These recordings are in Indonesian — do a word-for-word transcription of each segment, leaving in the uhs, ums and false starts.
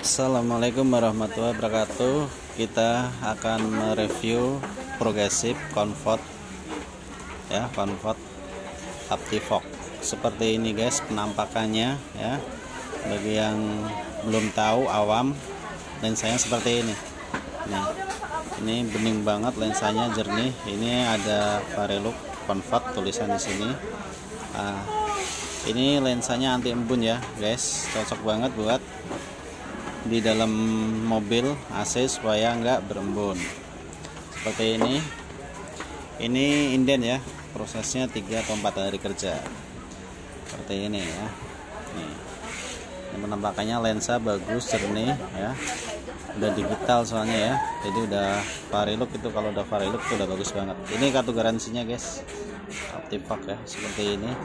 Assalamualaikum warahmatullahi wabarakatuh. Kita akan mereview Progressive Comfort ya, Comfort OptiFox. Seperti ini guys penampakannya ya. Bagi yang belum tahu awam, lensanya seperti ini. Nih, ini bening banget, lensanya jernih. Ini ada Varilux Comfort tulisan di sini. Nah, ini lensanya anti embun ya guys, cocok banget buat di dalam mobil A C supaya nggak berembun. Seperti ini. Ini inden ya, prosesnya tiga atau empat hari kerja. Seperti ini ya. Nih, ini penampakannya lensa bagus, jernih ya. Udah digital soalnya ya, jadi udah Varilux itu, kalau udah Varilux itu udah bagus banget. Ini kartu garansinya guys, OptiFox ya, seperti ini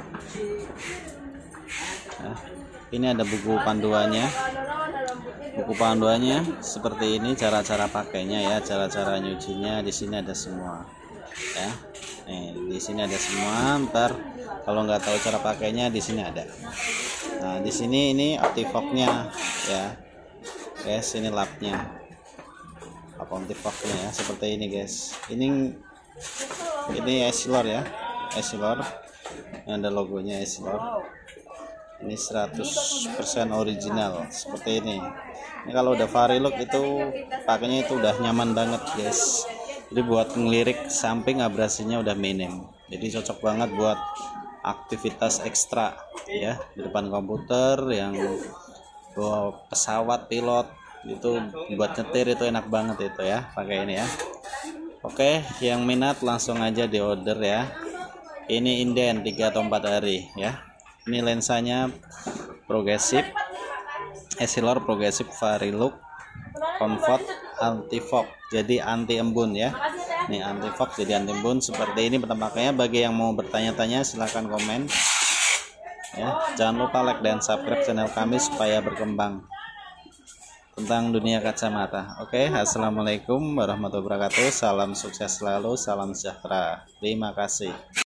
ya. Ini ada buku panduannya, buku panduannya seperti ini, cara-cara pakainya ya, cara-cara nyucinya di sini ada semua ya. Nih, di sini ada semua. Ntar kalau nggak tahu cara pakainya di sini ada. Nah, di sini ini OptiFox-nya ya. Guys, ini lapnya, apa OptiFox-nya ya, seperti ini guys. Ini ini Essilor ya, Essilor. Ada logonya Essilor. Ini seratus persen original seperti ini. Ini kalau udah Varilux itu pakainya itu udah nyaman banget guys. Jadi buat ngelirik samping abrasinya udah minim. Jadi cocok banget buat aktivitas ekstra ya, di depan komputer, yang bawa pesawat pilot itu, buat nyetir itu enak banget itu ya, pakai ini ya. Oke, yang minat langsung aja di order ya. Ini inden tiga atau empat hari ya. Ini lensanya Progressive Essilor Progressive Varilux Comfort OptiFox, jadi anti embun ya. Nih, OptiFox jadi anti embun. Seperti ini penampakannya. Bagi yang mau bertanya-tanya silahkan komen ya. Jangan lupa like dan subscribe channel kami supaya berkembang tentang dunia kacamata. Oke, assalamualaikum warahmatullahi wabarakatuh. Salam sukses selalu, salam sejahtera. Terima kasih.